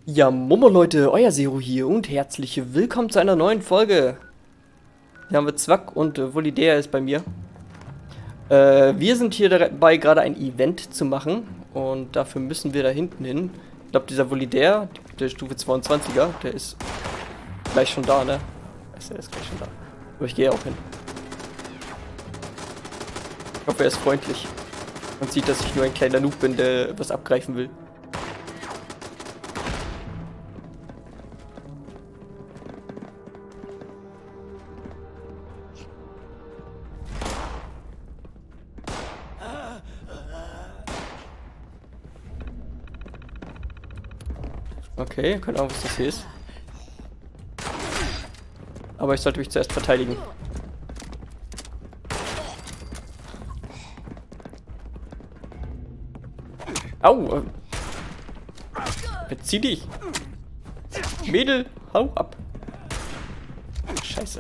Ja, Momo Leute, euer Zero hier und herzlich willkommen zu einer neuen Folge. Hier haben wir Zwack und Volidea ist bei mir. Wir sind hier dabei, gerade ein Event zu machen und dafür müssen wir da hinten hin. Ich glaube, dieser Volidea, der Stufe 22er, der ist gleich schon da, ne? Er ist gleich schon da. Aber ich gehe auch hin. Ich hoffe, er ist freundlich. Man sieht, dass ich nur ein kleiner Noob bin, der was abgreifen will. Okay, keine Ahnung, was das hier ist. Aber ich sollte mich zuerst verteidigen. Au! Bezieh dich! Mädel, hau ab! Scheiße.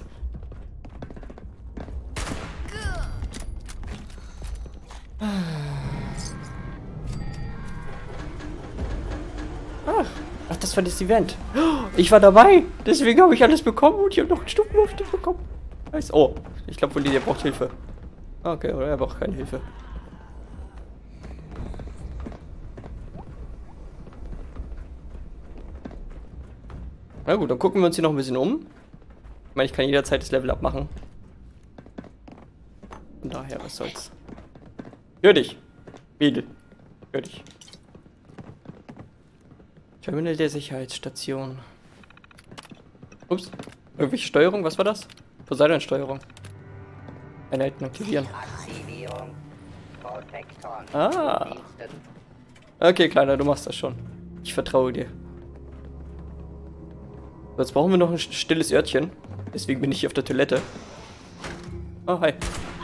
Ach, das war das Event. Ich war dabei! Deswegen habe ich alles bekommen und ich habe noch einen Stufenaufstieg bekommen. Oh, ich glaube, Volidea braucht Hilfe. Okay, oder er braucht keine Hilfe. Na gut, dann gucken wir uns hier noch ein bisschen um. Ich meine, ich kann jederzeit das Level abmachen. Von daher, was soll's. Hör dich! Mädel. Hör dich. Terminal der Sicherheitsstation. Ups. Irgendwelche Steuerung? Was war das? Poseidon-Steuerung. Einheiten aktivieren. Ah. Okay, Kleiner, du machst das schon. Ich vertraue dir. So, jetzt brauchen wir noch ein stilles Örtchen. Deswegen bin ich hier auf der Toilette. Oh, hi.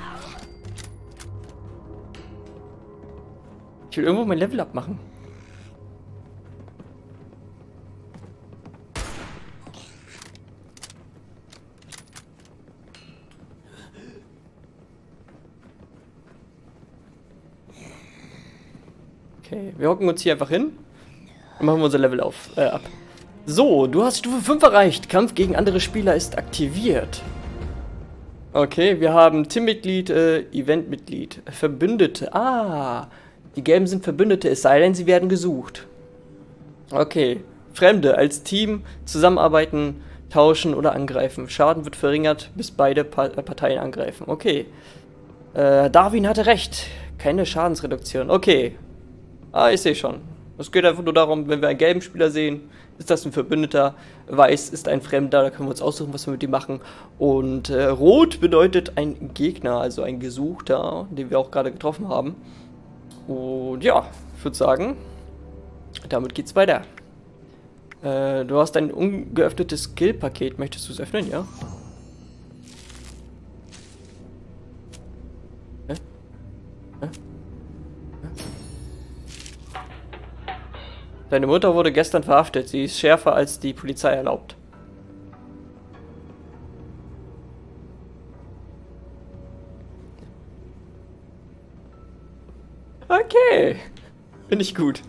Ich will irgendwo mein Level abmachen. Okay, wir hocken uns hier einfach hin und machen unser Level ab. So, du hast Stufe 5 erreicht. Kampf gegen andere Spieler ist aktiviert. Okay, wir haben Teammitglied, Eventmitglied, Verbündete. Ah, die Gelben sind Verbündete, es sei denn, sie werden gesucht. Okay, Fremde als Team zusammenarbeiten, tauschen oder angreifen. Schaden wird verringert, bis beide Parteien angreifen. Okay, Darwin hatte recht. Keine Schadensreduktion. Okay. Ah, ich sehe schon. Es geht einfach nur darum, wenn wir einen gelben Spieler sehen, ist das ein Verbündeter, weiß ist ein Fremder, da können wir uns aussuchen, was wir mit ihm machen. Und rot bedeutet ein Gegner, also ein Gesuchter, den wir auch gerade getroffen haben. Und ja, ich würde sagen, damit geht's weiter. Du hast ein ungeöffnetes Skill-Paket, möchtest du es öffnen, ja? Hä? Hä? Deine Mutter wurde gestern verhaftet. Sie ist schärfer als die Polizei erlaubt. Okay. Finde ich gut.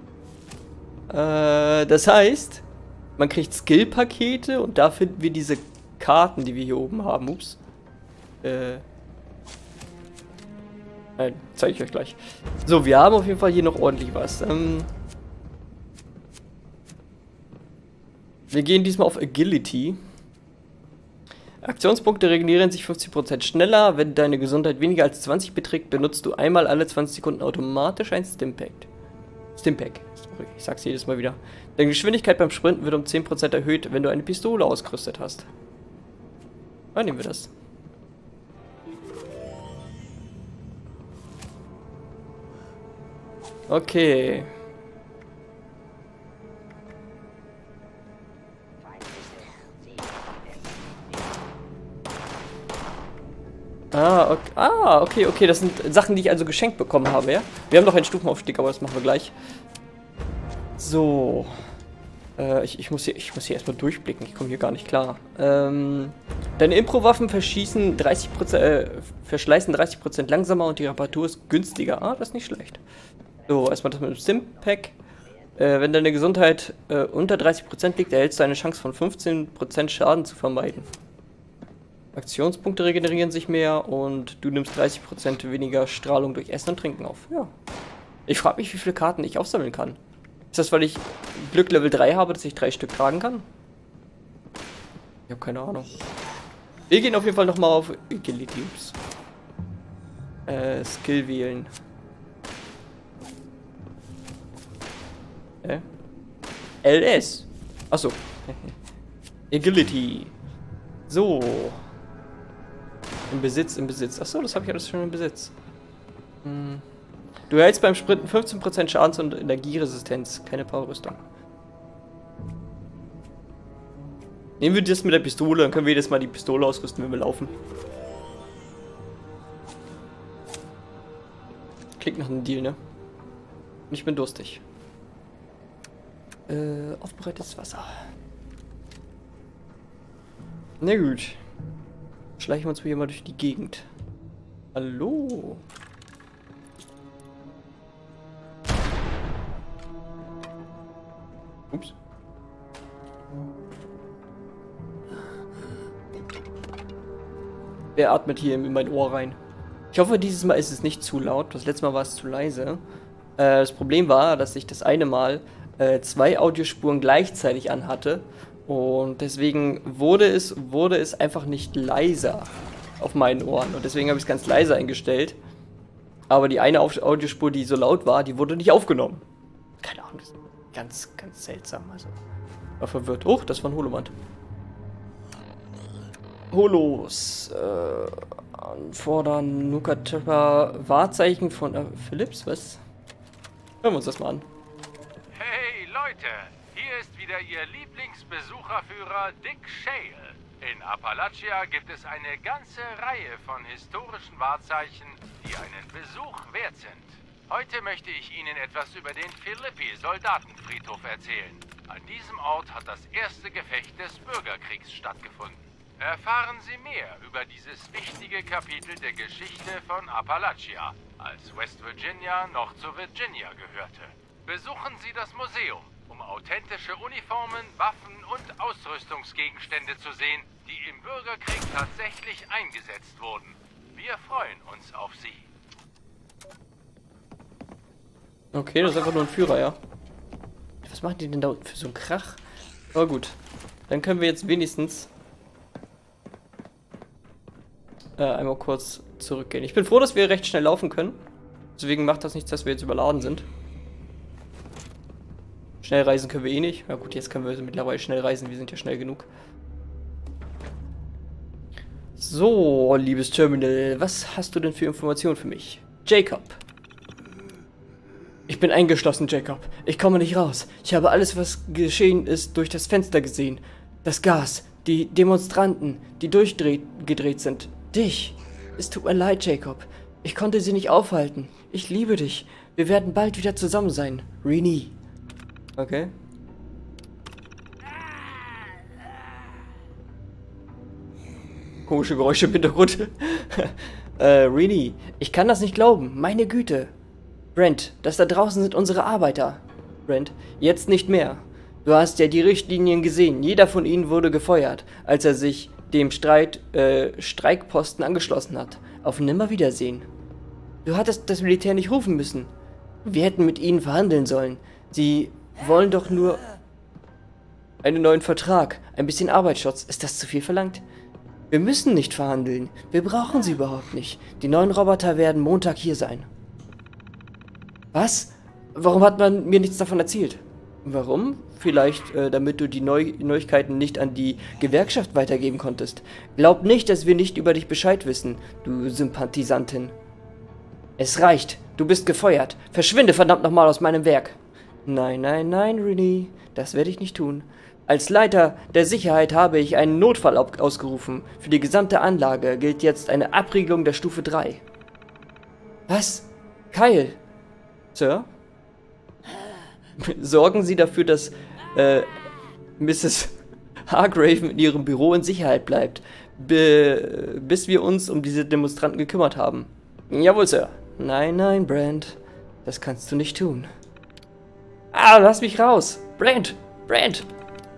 Das heißt, man kriegt Skill-Pakete und da finden wir diese Karten, die wir hier oben haben. Ups. Nein, zeige ich euch gleich. So, wir haben auf jeden Fall hier noch ordentlich was. Wir gehen diesmal auf Agility. Aktionspunkte regenerieren sich 50% schneller. Wenn deine Gesundheit weniger als 20 beträgt, benutzt du einmal alle 20 Sekunden automatisch ein Stimpack. Sorry, ich sag's jedes Mal wieder. Deine Geschwindigkeit beim Sprinten wird um 10% erhöht, wenn du eine Pistole ausgerüstet hast. Dann nehmen wir das. Okay. Okay, das sind Sachen, die ich also geschenkt bekommen habe, ja? Wir haben noch einen Stufenaufstieg, aber das machen wir gleich. So. Ich muss hier erstmal durchblicken, ich komme hier gar nicht klar. Deine Impro-Waffen verschleißen 30% langsamer und die Reparatur ist günstiger. Ah, das ist nicht schlecht. So, erstmal das mit dem Stimpack. Wenn deine Gesundheit unter 30% liegt, erhältst du eine Chance von 15% Schaden zu vermeiden. Aktionspunkte regenerieren sich mehr und du nimmst 30% weniger Strahlung durch Essen und Trinken auf. Ja. Ich frage mich, wie viele Karten ich aufsammeln kann. Ist das, weil ich Glück Level 3 habe, dass ich 3 Stück tragen kann? Ich habe keine Ahnung. Wir gehen auf jeden Fall nochmal auf Agility. Skill wählen. LS. Achso. Agility. So. Im Besitz, im Besitz. Achso, das habe ich alles schon im Besitz. Du erhältst beim Sprinten 15% Schadens- und Energieresistenz. Keine Powerrüstung. Nehmen wir das mit der Pistole, dann können wir jedes Mal die Pistole ausrüsten, wenn wir laufen. Klingt nach einem Deal, ne? Und ich bin durstig. Aufbereitetes Wasser. Na gut. Schleichen wir uns hier mal durch die Gegend. Hallo? Ups. Wer atmet hier in mein Ohr rein? Ich hoffe, dieses Mal ist es nicht zu laut. Das letzte Mal war es zu leise. Das Problem war, dass ich das eine Mal 2 Audiospuren gleichzeitig anhatte. Und deswegen wurde es einfach nicht leiser auf meinen Ohren. Und deswegen habe ich es ganz leise eingestellt. Aber die eine Audiospur, die so laut war, die wurde nicht aufgenommen. Keine Ahnung, das ist ganz, ganz seltsam. Also, war verwirrt. Oh, das war ein Holoband. Holos. Anfordern Nukateppa Wahrzeichen von Philips, was? Hören wir uns das mal an. Hey Leute, hier ist wieder Ihr Lieblingsbesucherführer Dick Shale. In Appalachia gibt es eine ganze Reihe von historischen Wahrzeichen, die einen Besuch wert sind. Heute möchte ich Ihnen etwas über den Philippi-Soldatenfriedhof erzählen. An diesem Ort hat das erste Gefecht des Bürgerkriegs stattgefunden. Erfahren Sie mehr über dieses wichtige Kapitel der Geschichte von Appalachia, als West Virginia noch zu Virginia gehörte. Besuchen Sie das Museum, um authentische Uniformen, Waffen und Ausrüstungsgegenstände zu sehen, die im Bürgerkrieg tatsächlich eingesetzt wurden. Wir freuen uns auf Sie. Okay, das ist einfach nur ein Führer, ja. Was machen die denn da für so einen Krach? Aber gut, dann können wir jetzt wenigstens einmal kurz zurückgehen. Ich bin froh, dass wir recht schnell laufen können. Deswegen macht das nichts, dass wir jetzt überladen sind. Schnell reisen können wir eh nicht. Na gut, jetzt können wir mittlerweile schnell reisen. Wir sind ja schnell genug. So, liebes Terminal. Was hast du denn für Informationen für mich? Jacob. Ich bin eingeschlossen, Jacob. Ich komme nicht raus. Ich habe alles, was geschehen ist, durch das Fenster gesehen. Das Gas, die Demonstranten, die durchgedreht sind. Dich. Es tut mir leid, Jacob. Ich konnte sie nicht aufhalten. Ich liebe dich. Wir werden bald wieder zusammen sein. Rini. Okay. Komische Geräusche im Hintergrund. Rini, ich kann das nicht glauben. Meine Güte. Brent, das da draußen sind unsere Arbeiter. Brent, jetzt nicht mehr. Du hast ja die Richtlinien gesehen. Jeder von ihnen wurde gefeuert, als er sich dem Streikposten angeschlossen hat. Auf Nimmerwiedersehen. Du hattest das Militär nicht rufen müssen. Wir hätten mit ihnen verhandeln sollen. Sie wollen doch nur einen neuen Vertrag, ein bisschen Arbeitsschutz. Ist das zu viel verlangt? Wir müssen nicht verhandeln. Wir brauchen sie überhaupt nicht. Die neuen Roboter werden Montag hier sein. Was? Warum hat man mir nichts davon erzählt? Warum? Vielleicht, damit du die Neuigkeiten nicht an die Gewerkschaft weitergeben konntest. Glaub nicht, dass wir nicht über dich Bescheid wissen, du Sympathisantin. Es reicht. Du bist gefeuert. Verschwinde verdammt nochmal aus meinem Werk. Nein, nein, nein, Rini. Das werde ich nicht tun. Als Leiter der Sicherheit habe ich einen Notfall ausgerufen. Für die gesamte Anlage gilt jetzt eine Abriegelung der Stufe 3. Was? Kyle? Sir? Sorgen Sie dafür, dass Mrs. Hargrave in ihrem Büro in Sicherheit bleibt, bis wir uns um diese Demonstranten gekümmert haben. Jawohl, Sir. Nein, nein, Brent. Das kannst du nicht tun. Ah, lass mich raus. Brand. Brand.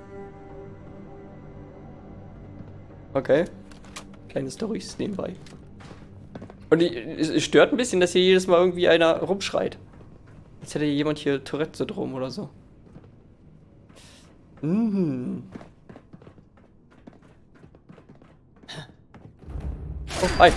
Okay. Kleine Storys nebenbei. Und es stört ein bisschen, dass hier jedes Mal irgendwie einer rumschreit. Als hätte jemand hier Tourette-Syndrom oder so. Mhm. Oh, hi.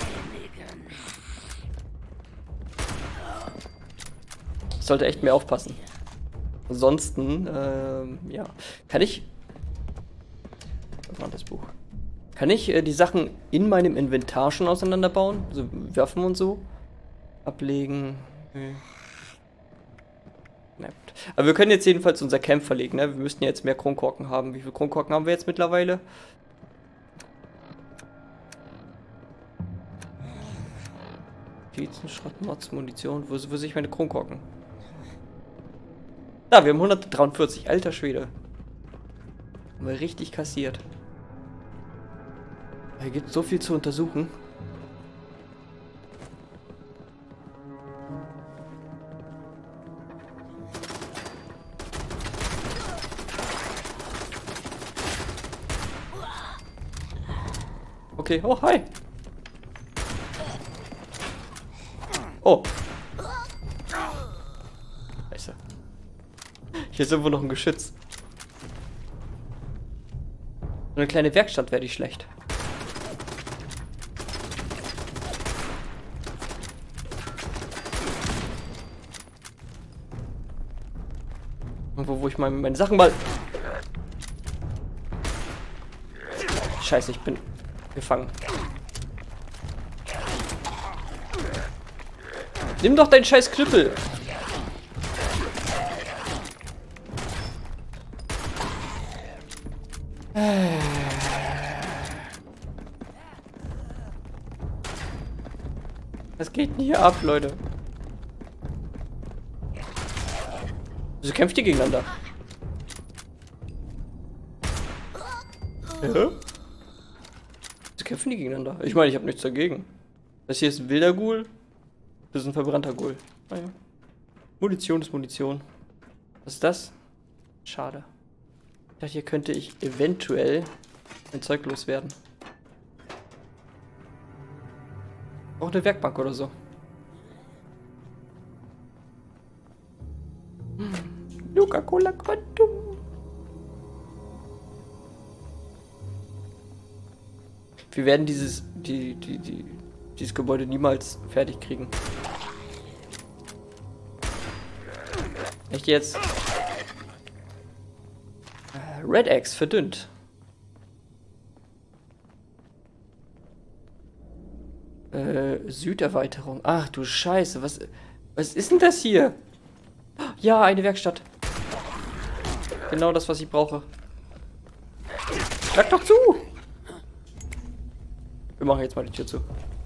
Ich sollte echt mehr aufpassen. Ansonsten, ja. Kann ich... Was war das Buch? Kann ich die Sachen in meinem Inventar schon auseinanderbauen? Also Waffen und so? Ablegen. Okay. Na gut. Aber wir können jetzt jedenfalls unser Camp verlegen, ne? Wir müssten jetzt mehr Kronkorken haben. Wie viele Kronkorken haben wir jetzt mittlerweile? Notizen, Schrott, Mods, Munition. Wo sehe ich meine Kronkorken? Da, wir haben 143. Alter Schwede. Haben wir richtig kassiert. Hier gibt es so viel zu untersuchen. Okay, oh, hi. Oh. Scheiße. Hier ist irgendwo noch ein Geschütz. So eine kleine Werkstatt wäre nicht schlecht. Wo ich meine Sachen mal... Scheiße, ich bin gefangen. Nimm doch deinen scheiß Knüppel. Was geht denn hier ab, Leute? Wieso kämpft ihr gegeneinander? Ja? Wieso kämpfen die gegeneinander? Ich meine, ich habe nichts dagegen. Das hier ist ein wilder Ghoul. Das ist ein verbrannter Ghoul. Ah, ja. Munition ist Munition. Was ist das? Schade. Ich dachte, hier könnte ich eventuell ein Zeug loswerden. Auch eine Werkbank oder so. Coca-Cola Quantum. Wir werden dieses Gebäude niemals fertig kriegen. Echt jetzt? Red Axe verdünnt. Süderweiterung. Ach du Scheiße, was ist denn das hier? Ja, eine Werkstatt. Genau das, was ich brauche. Schlag doch zu! Wir machen jetzt mal die Tür zu.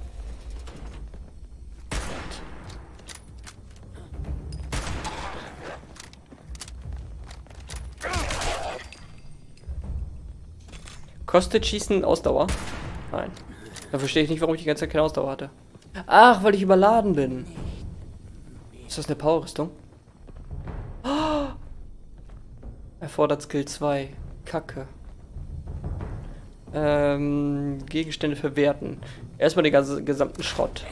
Kostet Schießen Ausdauer? Nein. Da verstehe ich nicht, warum ich die ganze Zeit keine Ausdauer hatte. Ach, weil ich überladen bin. Ist das eine Powerrüstung? Oh! Erfordert Skill 2. Kacke. Gegenstände verwerten. Erstmal den gesamten Schrott.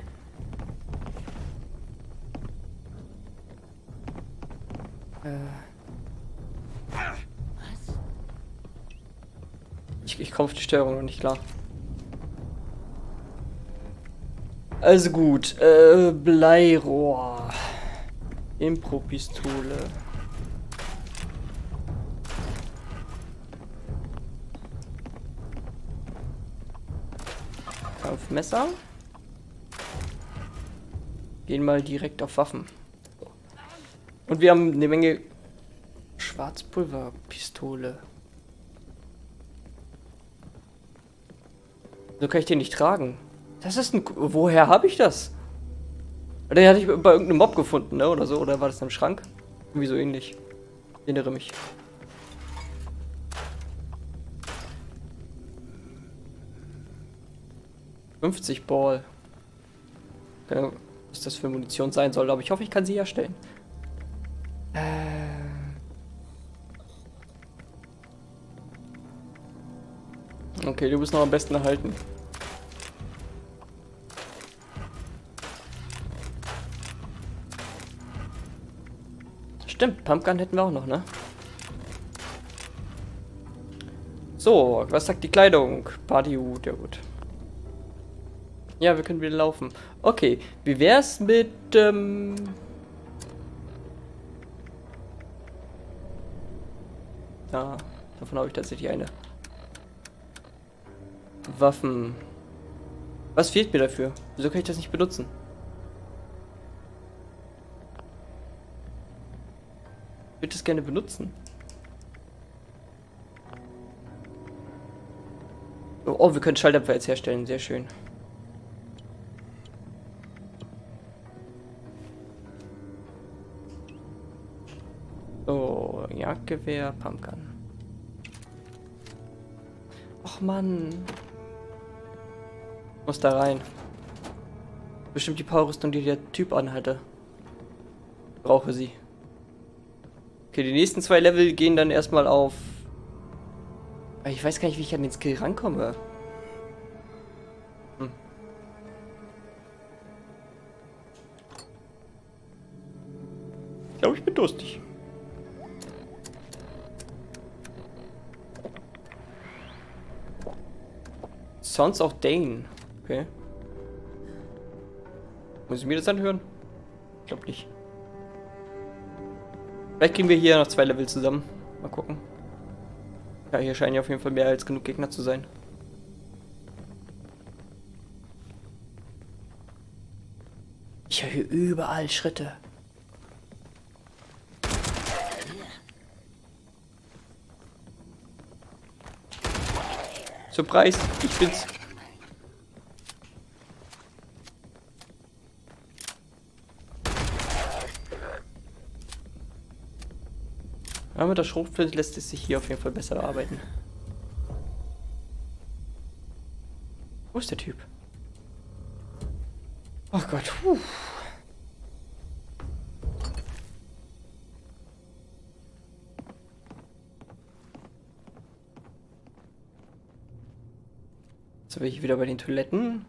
Ich komme auf die Steuerung noch nicht klar. Also gut, Bleirohr. Impro-Pistole. Kampfmesser. Gehen mal direkt auf Waffen. Und wir haben eine Menge Schwarzpulverpistole. So kann ich den nicht tragen. Das ist ein... Woher habe ich das? Den hatte ich bei irgendeinem Mob gefunden, ne? Oder so. Oder war das im Schrank? Irgendwie so ähnlich. Ich erinnere mich. $50 Ball. Keine Ahnung, was das für Munition sein soll, aber ich hoffe, ich kann sie herstellen. Okay, du bist noch am besten erhalten. Stimmt, Pumpgun hätten wir auch noch, ne? So, was sagt die Kleidung? Partyhut, ja gut. Ja, wir können wieder laufen. Okay, wie wär's mit, Ja, davon habe ich tatsächlich eine. Waffen. Was fehlt mir dafür? Wieso kann ich das nicht benutzen? Ich würde das gerne benutzen. Oh, wir können Schalldämpfer jetzt herstellen. Sehr schön. So, Jagdgewehr, Pumpgun. Och Mann. Muss da rein. Bestimmt die Powerrüstung, die der Typ anhatte. Brauche sie. Okay, die nächsten 2 Level gehen dann erstmal auf... Ich weiß gar nicht, wie ich an den Skill rankomme. Ich glaube, ich bin durstig. Sons of Dane. Okay. Muss ich mir das anhören? Ich glaube nicht. Vielleicht kriegen wir hier noch 2 Level zusammen. Mal gucken. Ja, hier scheinen ja auf jeden Fall mehr als genug Gegner zu sein. Ich höre hier überall Schritte. Surprise, ich bin's. Aber mit der Schrotflinte lässt es sich hier auf jeden Fall besser arbeiten. Wo ist der Typ? Oh Gott. Puh. Jetzt bin ich wieder bei den Toiletten.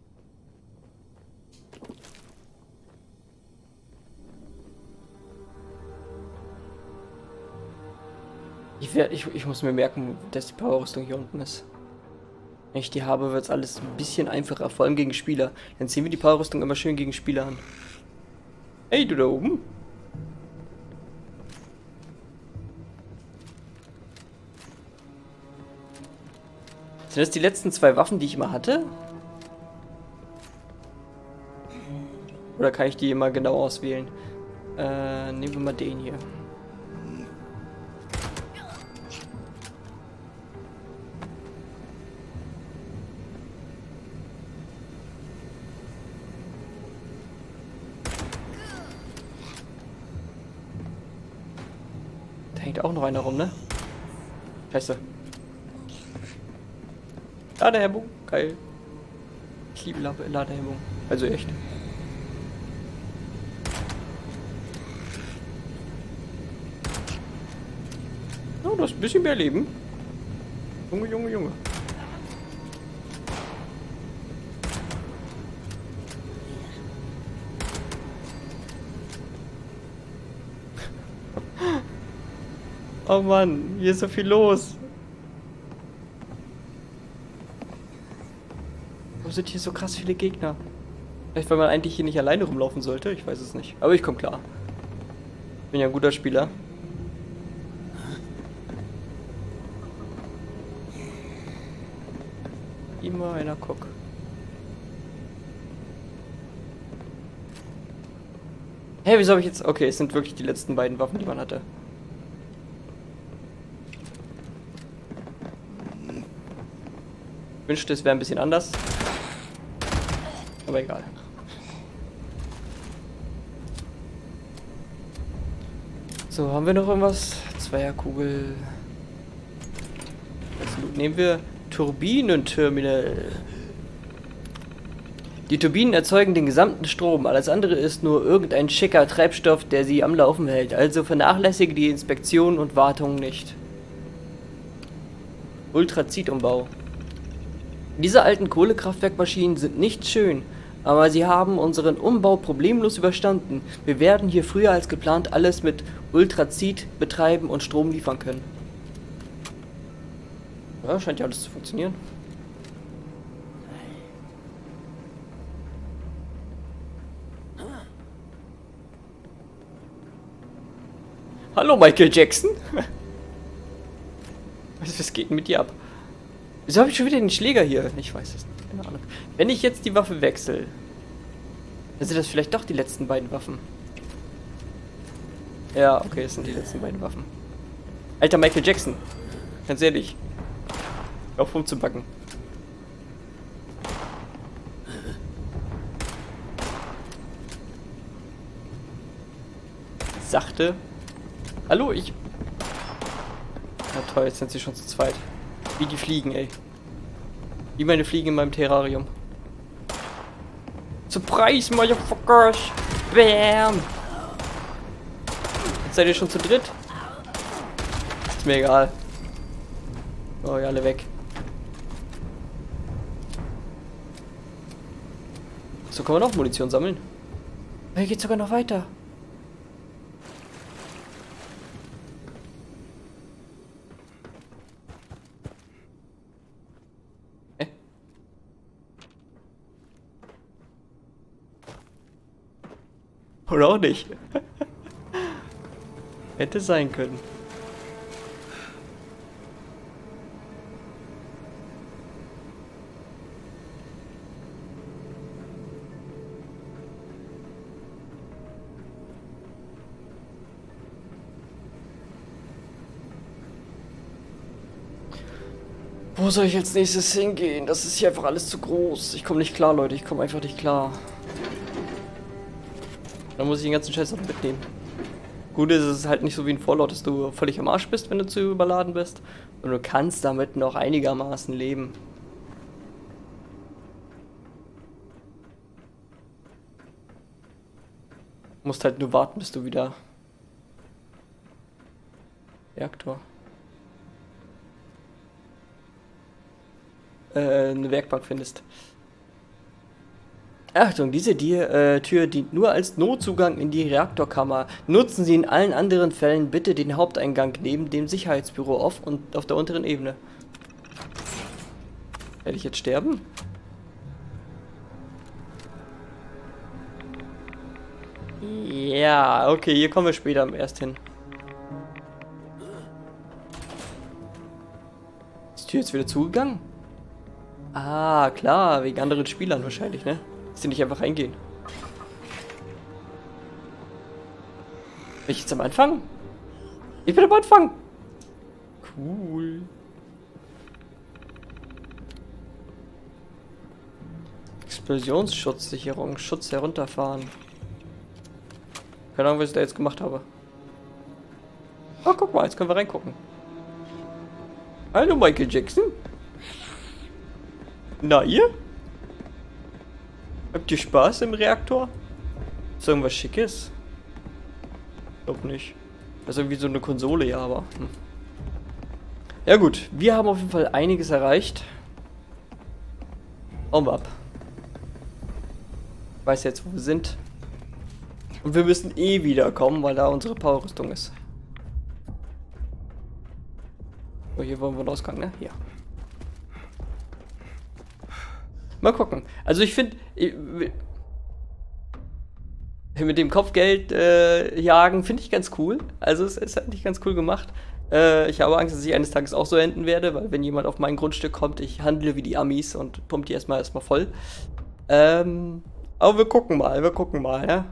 Ich muss mir merken, dass die Powerrüstung hier unten ist. Wenn ich die habe, wird es alles ein bisschen einfacher, vor allem gegen Spieler. Dann ziehen wir die Powerrüstung immer schön gegen Spieler an. Hey, du da oben. Sind das die letzten 2 Waffen, die ich immer hatte? Oder kann ich die immer genau auswählen? Nehmen wir mal den hier. Da hängt auch noch einer rum, ne? Scheiße. Ladehemmung, geil. Ich liebe Ladehemmung. Also echt. Oh, du hast ein bisschen mehr Leben. Junge, Junge, Junge. Oh Mann, hier ist so viel los. Warum sind hier so krass viele Gegner? Vielleicht, weil man eigentlich hier nicht alleine rumlaufen sollte. Ich weiß es nicht. Aber ich komme klar. Bin ja ein guter Spieler. Immer einer guck. Hey, wieso habe ich jetzt... Okay, es sind wirklich die letzten beiden Waffen, die man hatte. Ich wünschte, es wäre ein bisschen anders. Aber egal. So, haben wir noch irgendwas? Zweierkugel. Jetzt nehmen wir Turbinenterminal. Die Turbinen erzeugen den gesamten Strom. Alles andere ist nur irgendein schicker Treibstoff, der sie am Laufen hält. Also vernachlässige die Inspektion und Wartung nicht. Ultrazidumbau. Diese alten Kohlekraftwerkmaschinen sind nicht schön, aber sie haben unseren Umbau problemlos überstanden. Wir werden hier früher als geplant alles mit Ultrazid betreiben und Strom liefern können. Ja, scheint ja alles zu funktionieren. Hallo Michael Jackson. Was geht denn mit dir ab? Wieso habe ich schon wieder den Schläger hier? Ich weiß es nicht, keine Ahnung. Wenn ich jetzt die Waffe wechsle, dann sind das vielleicht doch die letzten beiden Waffen. Ja, okay, das sind die letzten beiden Waffen. Alter Michael Jackson. Ganz ehrlich. Auf rumzubacken. Sachte. Hallo, ich... Na toll, jetzt sind sie schon zu zweit. Wie die Fliegen, ey. Wie meine Fliegen in meinem Terrarium. Surprise, Motherfuckers! Bam! Jetzt seid ihr schon zu dritt? Ist mir egal. Oh ja, alle weg. So kann man auch Munition sammeln. Hier geht's sogar noch weiter. Oder auch nicht. Hätte sein können. Wo soll ich als nächstes hingehen? Das ist hier einfach alles zu groß. Ich komme nicht klar, Leute. Ich komme einfach nicht klar. Dann muss ich den ganzen Scheiß noch mitnehmen. Gut ist es halt nicht so wie ein Fallout, dass du völlig am Arsch bist, wenn du zu überladen bist. Und du kannst damit noch einigermaßen leben. Du musst halt nur warten, bis du wieder... Reaktor. Eine Werkbank findest. Achtung, diese Tür dient nur als Notzugang in die Reaktorkammer. Nutzen Sie in allen anderen Fällen bitte den Haupteingang neben dem Sicherheitsbüro auf und auf der unteren Ebene. Werde ich jetzt sterben? Ja, okay, hier kommen wir später erst hin. Ist die Tür jetzt wieder zugegangen? Ah, klar, wegen anderen Spielern wahrscheinlich, ne? Dass die nicht einfach reingehen. Bin ich jetzt am Anfang? Ich bin am Anfang! Cool. Explosionsschutzsicherung, Schutz herunterfahren. Keine Ahnung, was ich da jetzt gemacht habe. Oh, guck mal, jetzt können wir reingucken. Hallo Michael Jackson. Na ihr? Habt ihr Spaß im Reaktor? Ist irgendwas Schickes? Glaub nicht. Das ist irgendwie so eine Konsole, ja, aber... Ja gut, wir haben auf jeden Fall einiges erreicht. Hauen wir ab. Ich weiß jetzt, wo wir sind. Und wir müssen eh wiederkommen, weil da unsere Powerrüstung ist. So, hier wollen wir den Ausgang, ne? Ja. Mal gucken. Also ich finde, mit dem Kopfgeld jagen finde ich ganz cool. Also es ist eigentlich ganz cool gemacht. Ich habe Angst, dass ich eines Tages auch so enden werde, weil wenn jemand auf mein Grundstück kommt, ich handle wie die Amis und pumpe die erstmal voll. Aber wir gucken mal, ja.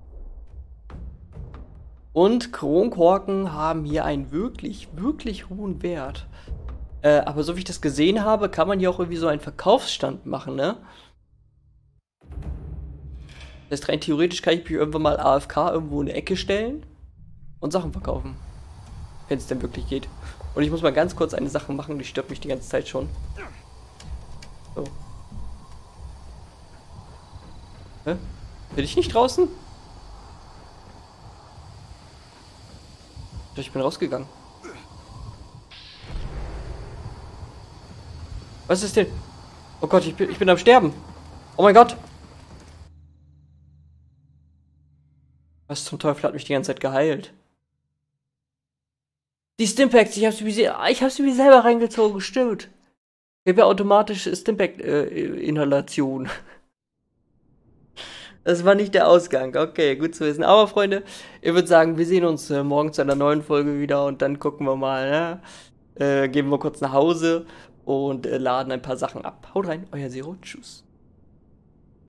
Und Kronkorken haben hier einen wirklich, wirklich hohen Wert. Aber so wie ich das gesehen habe, kann man hier auch irgendwie so einen Verkaufsstand machen, ne? Das heißt, rein theoretisch kann ich mich irgendwann mal AFK irgendwo in eine Ecke stellen und Sachen verkaufen. Wenn es denn wirklich geht. Und ich muss mal ganz kurz eine Sache machen, die stört mich die ganze Zeit schon. So. Hä? Bin ich nicht draußen? Ich bin rausgegangen. Was ist denn? Oh Gott, ich bin am Sterben. Oh mein Gott. Was zum Teufel hat mich die ganze Zeit geheilt? Die Stimpaks, ich hab's mir selber reingezogen, stimmt. Ich habe ja automatisch Stimpak-Inhalation. Das war nicht der Ausgang. Okay, gut zu wissen. Aber Freunde, ich würde sagen, wir sehen uns morgen zu einer neuen Folge wieder und dann gucken wir mal, ne? Gehen wir kurz nach Hause und laden ein paar Sachen ab. Haut rein, euer Zero. Tschüss.